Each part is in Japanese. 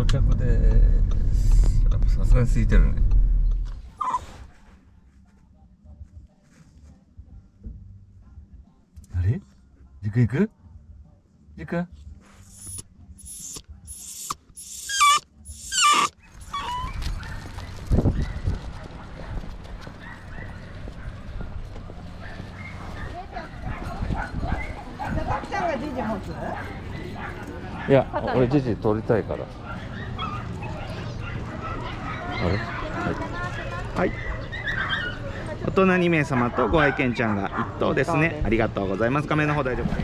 着でやっぱさすがに空いてるね。あれ？じく行く？じく？いや、俺ジジ撮りたいから。あれ？ はい。大人2名様とご愛犬ちゃんが1頭ですね。ありがとうございます。画面の方大丈夫です。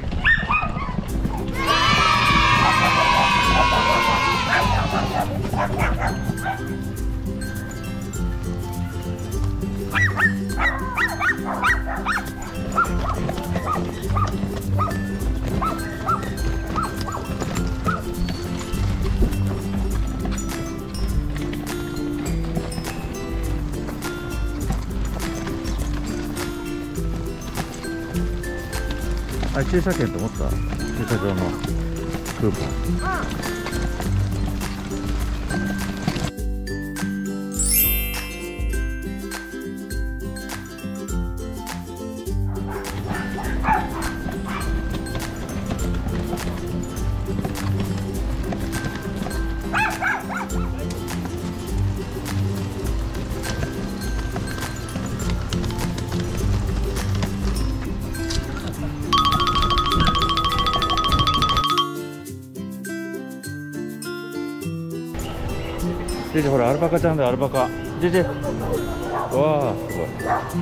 あれ駐車券と思った？駐車場のクーポン。ジジほらアルパカちゃんだよ、アルパカ。ジジ。わあすごい。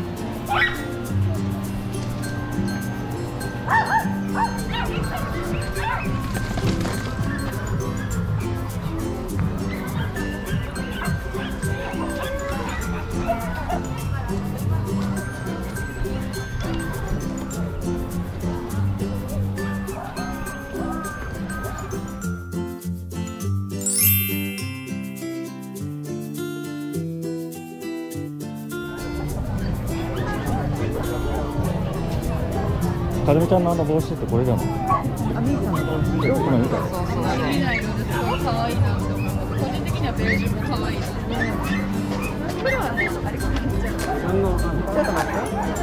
かずみちゃんのあの帽子ってこれじゃない？ あ、みーさんの帽子。 今見た。 そうそう。見ないのですごい可愛いなって思います。個人的にはベージュも可愛いな。これはね、あれかな。ちょっと待って。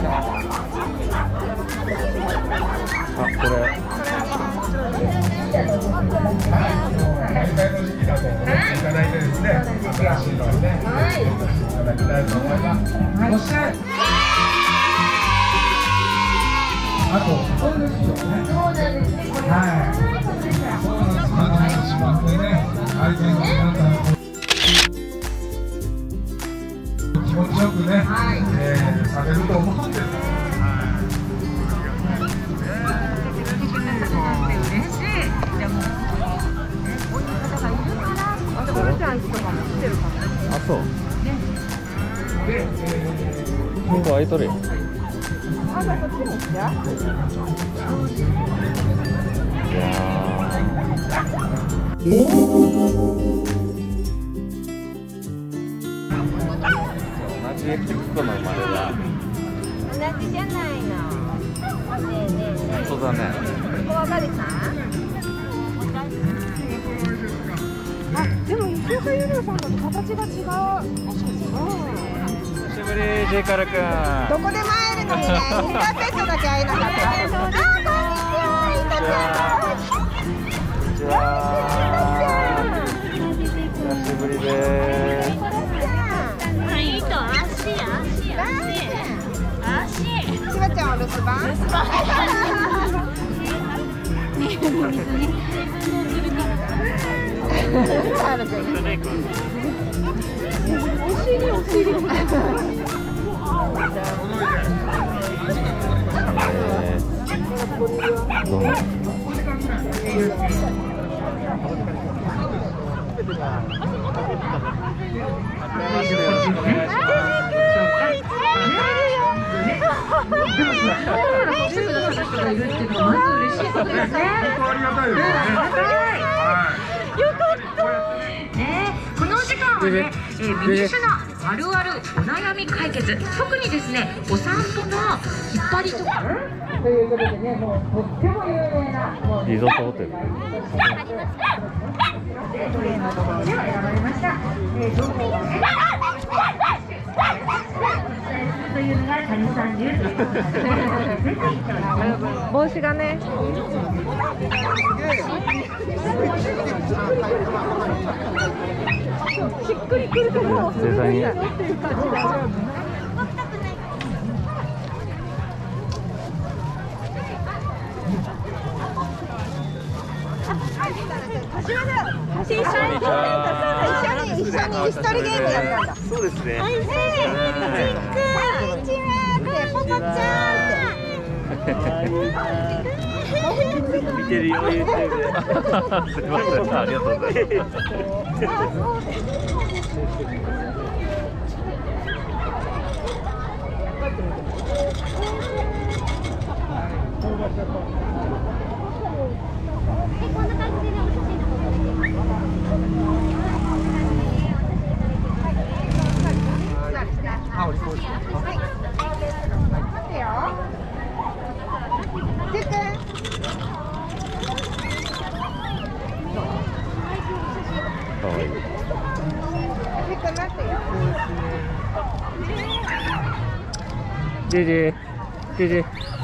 あ、これ。 大体の時期だと思っていただいてですね、新しいのをね、いただきたいと思います。そして。あと、そうですよね。そうなんですね。はい。そうなんです。まだしまってね、愛犬の皆さん気持ちよくね、されると思うんです。嬉しい。でも、こういう方がいるから、あとこれちゃんとかも来てるかも。 あ、そう。 で、 今度空いとるよ。 あ、こっちに来た。 いや同じ駅着くの前だ。 同じじゃないの。ねえねえねえ。 本当だね。 ここは誰さん？あ、でも石岡優良さんだと形が違う。 久しぶり、ジェイカルくん。 どこでも会えるのにね、インターセットだけ会えなかった。あ、こんにちは、インタちゃん。 こんにちは。久しぶりです。 いいと足。 しばちゃんは留守番？お尻。 どうも。 がいるっていうのはまず嬉しいことですね。 ありがたいですね。 よかったね。このお時間はね、ミニシュナあるあるお悩み解決、特にですねお散歩の引っ張りとかということでね、もうとっても有名なリゾートホテル。 トレーのところで選ばれました。情報がね。というのが谷さん流です。 帽子がね。しっくりくるけど、 絶対に。 一緒に一人ゲームやったんだ。 そうですね。 ポコちゃん見てるよ YouTube で。すみません、ありがとうございます。ジェジェジェジェ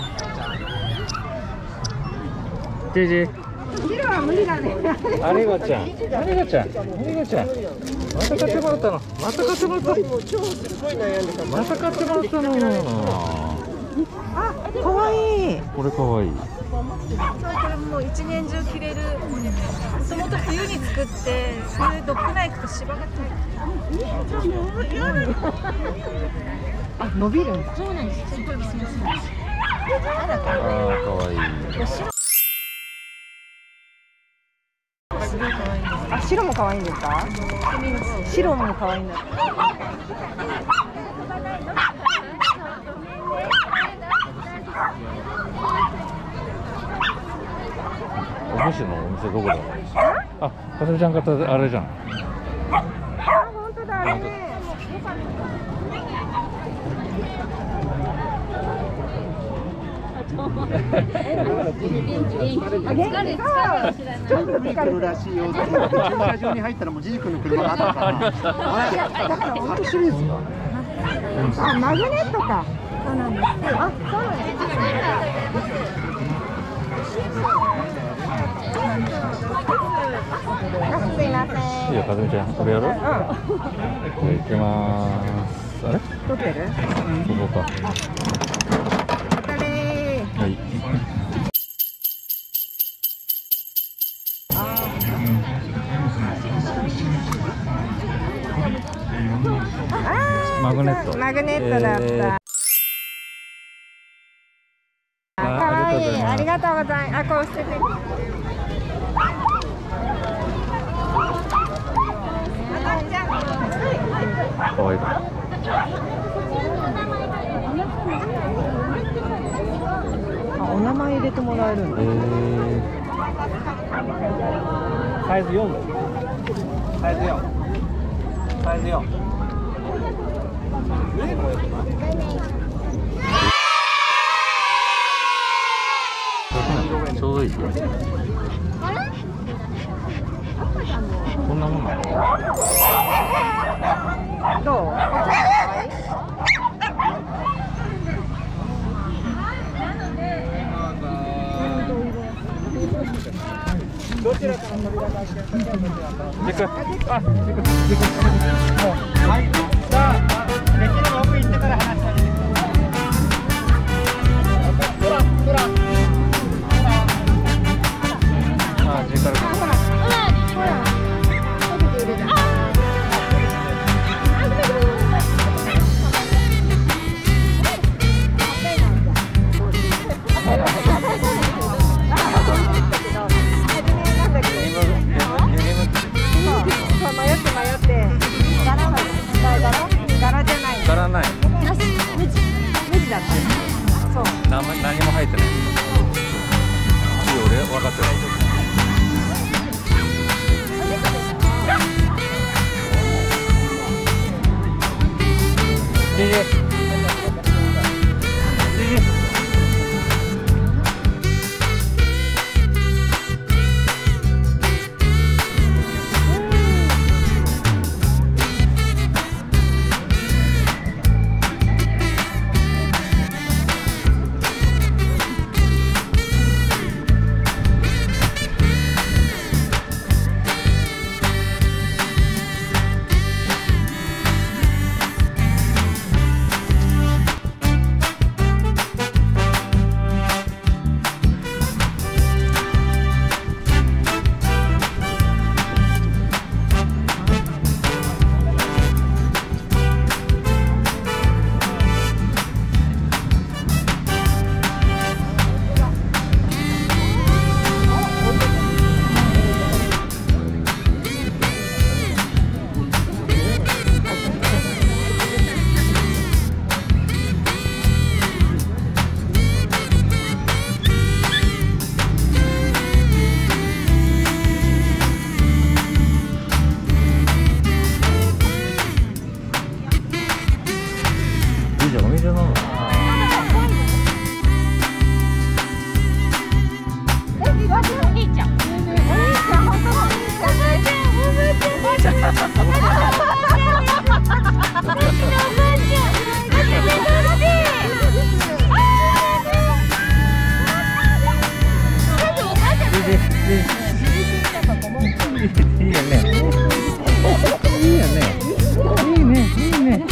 ジェジェ。 白は無理だね。 ありがちゃん、ありがちゃん、ありがちゃん。また買ってもらったの。また買ってもらった。また買ってもらったの。 あ、可愛い。 これ可愛い。 これもう一年中着れる。もともと冬に作って、それドッグナイフと芝がついてる。あ、伸びるんだ。そうなんです。すごいですね。 ああ、可愛い。 あ、白も可愛いんですか？白も可愛いんだ。 お菓子のお店どこだ？あ、かすみちゃん方あれじゃん。 あ、本当だ、あれね。 らしいよ。駐車場に入ったらもうジジ君の車があったから。だから本当シリーズか。 あ、マグネットか。そうなんです。あ、そうなんです。すいません。 いいよ、かずみちゃん、これやろう。行きまーす。あれ？ 撮ってる？ ここか。はい。マグネット。 マグネットだった。可愛い。ありがとうございます。あ、こう捨てて。 可愛いか。 お名前入れてもらえるんだ。 サイズ4。サイズ4。サイズ4。 ちょうどいい。こんなもんなの？ どう？ どちらから扉が開いてるか。はい。さあ、できれば奥行ってから話してあげてください。 あ、ジェカル。何も入ってない。 いよね。いいよね。いいね。いいね。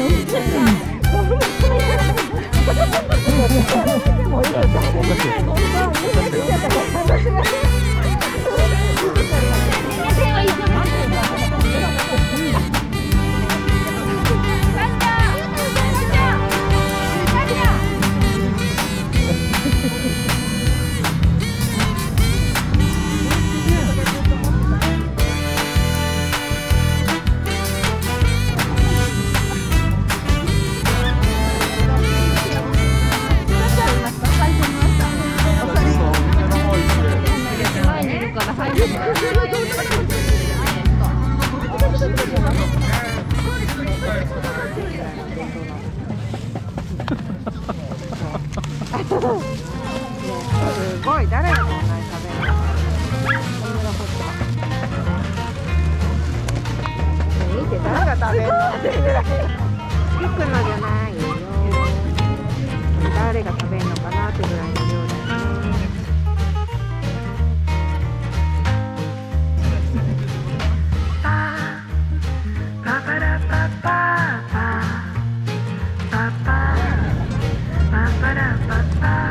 すごい、誰がこんなに食べるの？見て、誰が食べるのってぐらい。つくのじゃないよ。誰が食べるのかなってぐらいの量だよね。 パパラパパパパパパラパパ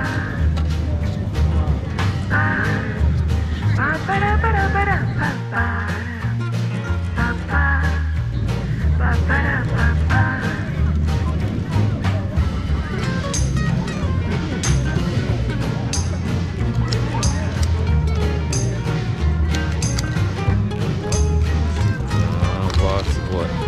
パパラパラパラパパパパパパラパパわあ、すごい。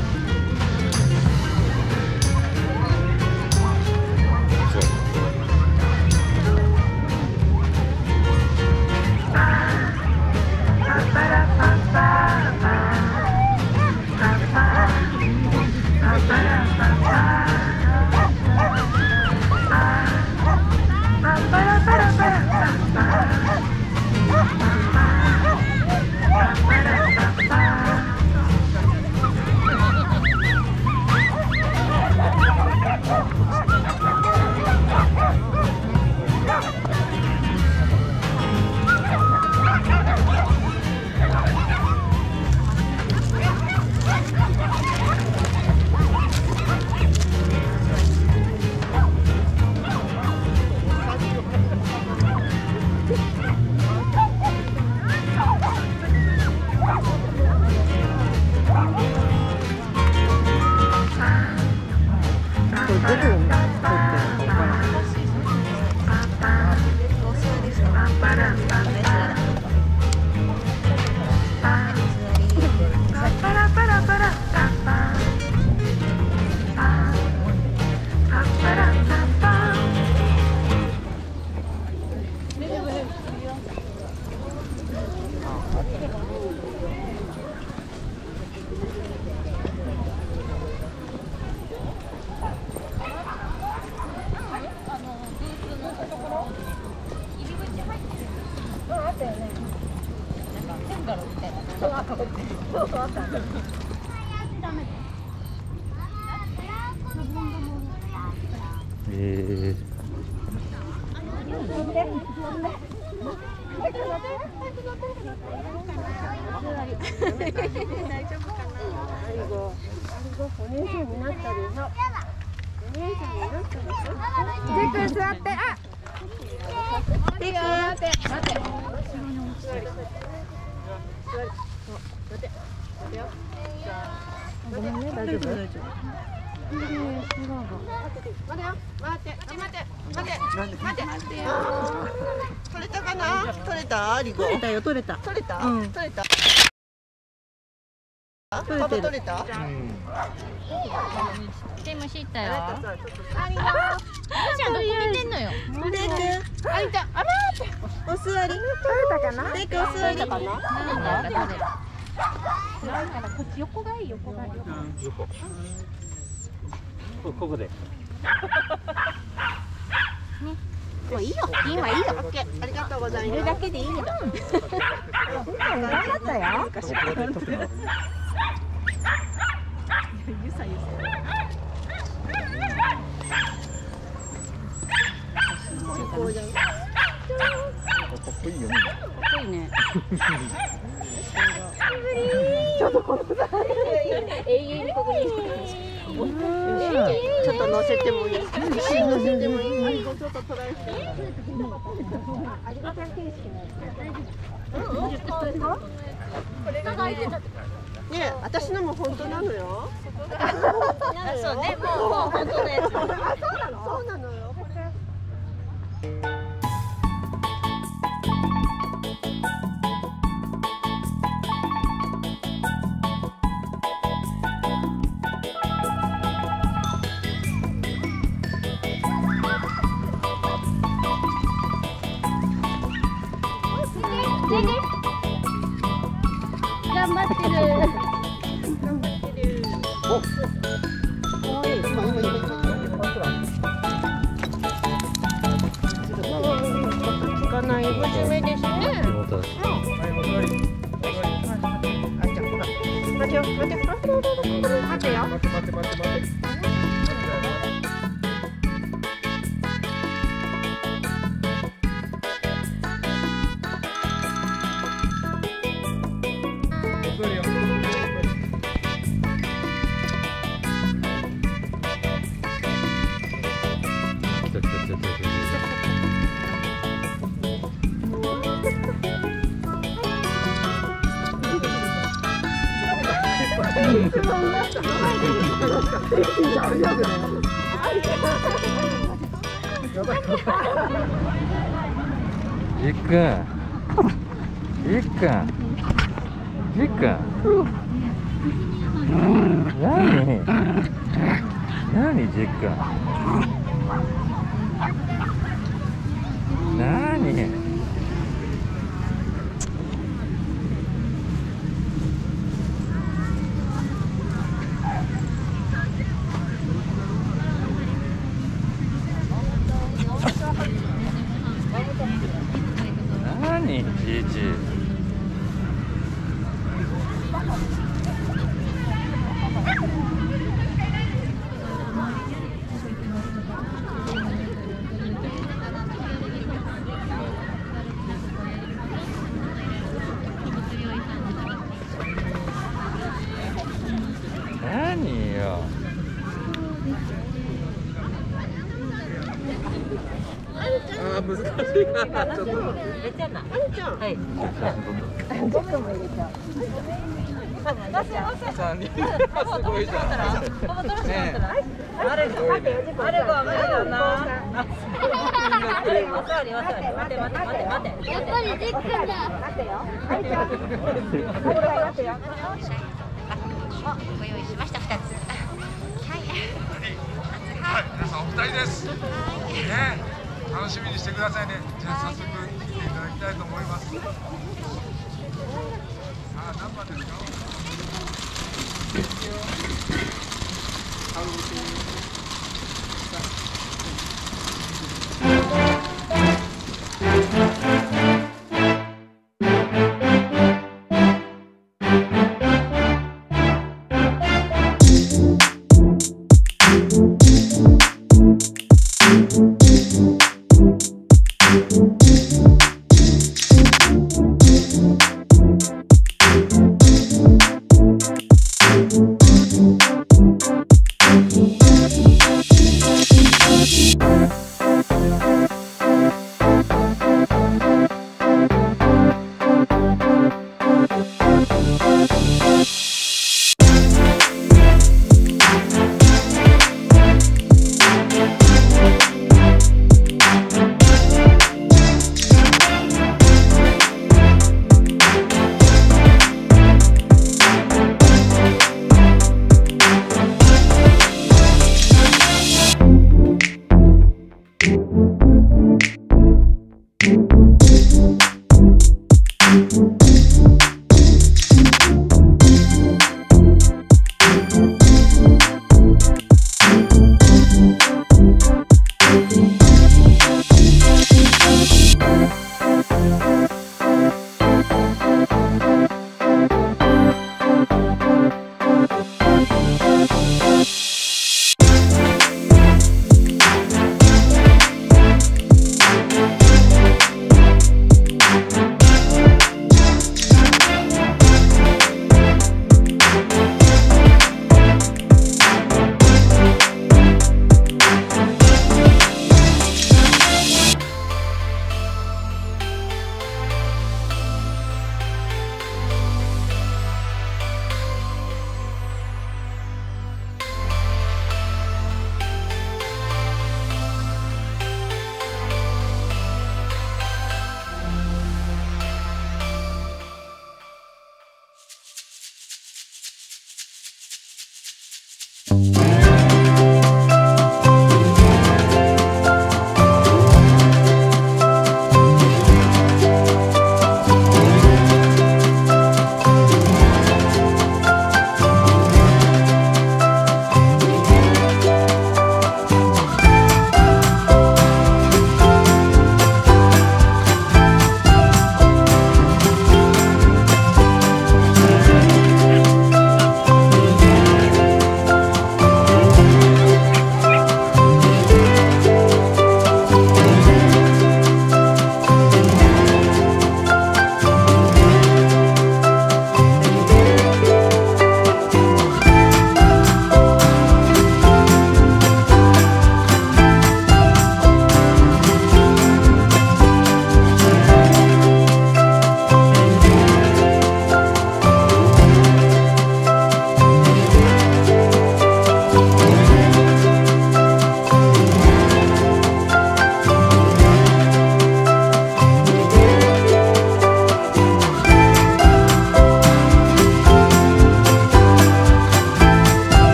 ここで。もういいよ、いいわ、いいよ。オッケー、ありがとうございます。いるだけでいいよ。頑張ったよ。ゆさゆさ。かっこいいよね。かっこいいね。 ちょっとこの永遠にここにちょっと乗せてもいいですか？乗せてもいい？ちょっとトライして。ありがたい形式なんですか？これが空いてた。ねえ、私のも本当なのよ。そうね、もう本当のやつ。あ、そうなの？そうなのよ。頑張ってる。聞かない娘ですね。待てよ、待てよ。 じっくん、何じっくん、何？何じじ？何よ。 あー難しいな。ちょっと。はい。3人すごいじゃん。ねえ。あれが無理だな。 やっぱりでっかいだ。 ご用意しました2つ。 はい、皆さんお二人です。ね、楽しみにしてくださいね。じゃあ早速行っていただきたいと思います。さあ、何番ですか？